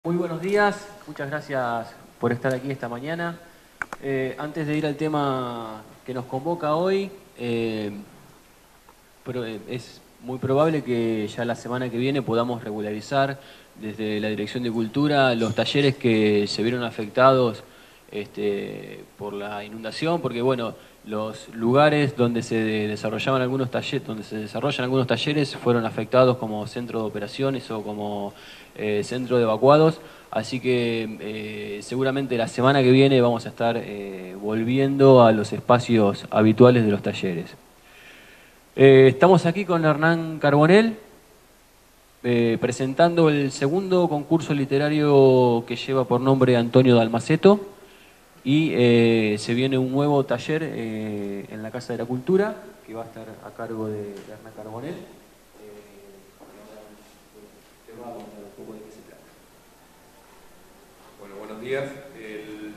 Muy buenos días, muchas gracias por estar aquí esta mañana. Antes de ir al tema que nos convoca hoy, es muy probable que ya la semana que viene podamos regularizar desde la Dirección de Cultura los talleres que se vieron afectados por la inundación, porque bueno, los lugares donde se desarrollaban algunos talleres, donde se desarrollan algunos talleres fueron afectados como centro de operaciones o como centro de evacuados. Así que seguramente la semana que viene vamos a estar volviendo a los espacios habituales de los talleres. Estamos aquí con Hernán Carbonell, presentando el segundo concurso literario que lleva por nombre Antonio Dalmaceto, y se viene un nuevo taller en la Casa de la Cultura que va a estar a cargo de Hernán Carbonell. Te va a contar un poco de qué se trata. Bueno, buenos días. El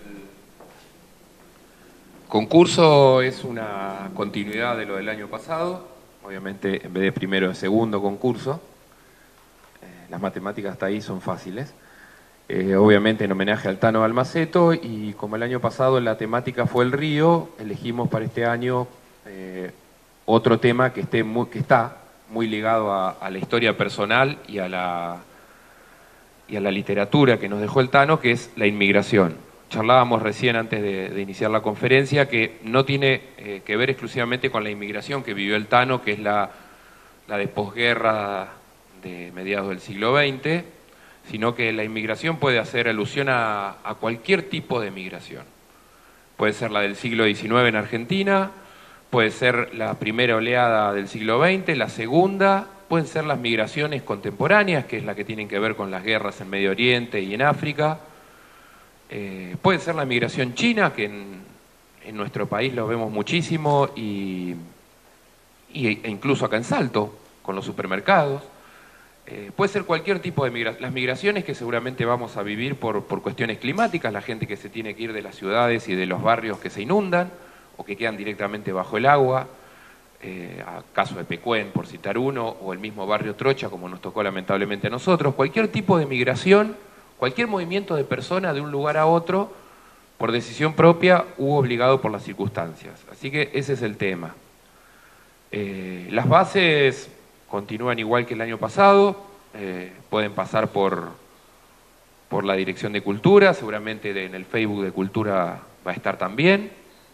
concurso es una continuidad de lo del año pasado. Obviamente, en vez de primero, es segundo concurso. Las matemáticas hasta ahí son fáciles. Obviamente en homenaje al Tano Dalmaceto, y como el año pasado la temática fue el río, elegimos para este año otro tema que está muy ligado a la historia personal y a la literatura que nos dejó el Tano, que es la inmigración. Charlábamos recién antes de iniciar la conferencia que no tiene que ver exclusivamente con la inmigración que vivió el Tano, que es la de posguerra de mediados del siglo XX, sino que la inmigración puede hacer alusión a cualquier tipo de migración. Puede ser la del siglo XIX en Argentina, puede ser la primera oleada del siglo XX, la segunda, pueden ser las migraciones contemporáneas, que es la que tienen que ver con las guerras en Medio Oriente y en África. Puede ser la migración china, que en nuestro país lo vemos muchísimo, e incluso acá en Salto, con los supermercados. Puede ser cualquier tipo de migración. Las migraciones que seguramente vamos a vivir por cuestiones climáticas, la gente que se tiene que ir de las ciudades y de los barrios que se inundan o que quedan directamente bajo el agua, caso de Pecuén, por citar uno, o el mismo barrio Trocha, como nos tocó lamentablemente a nosotros. Cualquier tipo de migración, cualquier movimiento de persona de un lugar a otro, por decisión propia u obligado por las circunstancias. Así que ese es el tema. Las bases continúan igual que el año pasado, pueden pasar por la Dirección de Cultura, seguramente en el Facebook de Cultura va a estar también.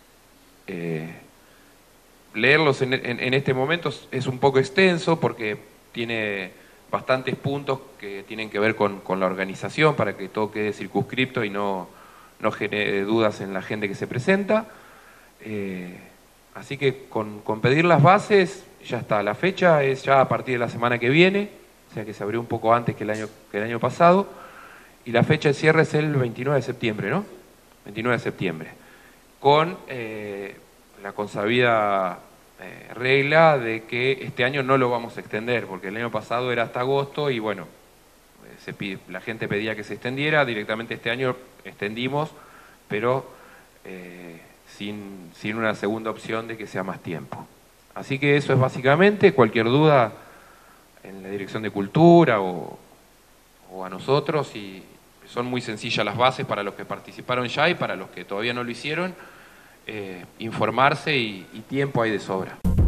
Leerlos en este momento es un poco extenso porque tiene bastantes puntos que tienen que ver con la organización para que todo quede circunscripto y no genere dudas en la gente que se presenta. Así que con pedir las bases ya está. La fecha es ya a partir de la semana que viene, o sea que se abrió un poco antes que el año pasado, y la fecha de cierre es el 29 de septiembre, ¿no? 29 de septiembre, con la consabida regla de que este año no lo vamos a extender, porque el año pasado era hasta agosto y bueno, la gente pedía que se extendiera, directamente este año extendimos, pero sin una segunda opción de que sea más tiempo. Así que eso es básicamente. Cualquier duda en la Dirección de Cultura o a nosotros, y son muy sencillas las bases para los que participaron ya y para los que todavía no lo hicieron, informarse y tiempo hay de sobra.